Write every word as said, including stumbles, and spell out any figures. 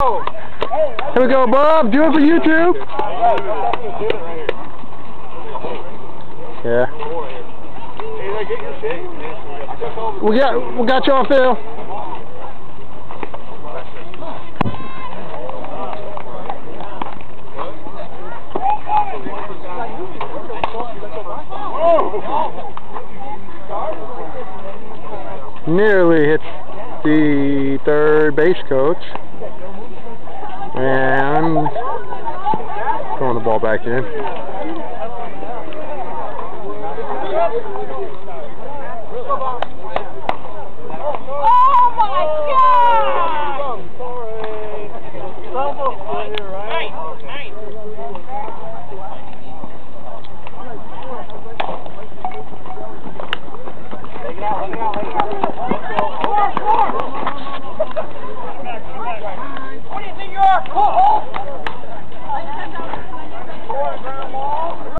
Here we go, Bob. Do it for YouTube. Yeah. We got we got y'all, Phil. Nearly hits the third base coach. And throwing the ball back in. Oh my God! Nice, nice. Take it out, take it out, take it out. Score, score! What do you think you are? Pull, hold!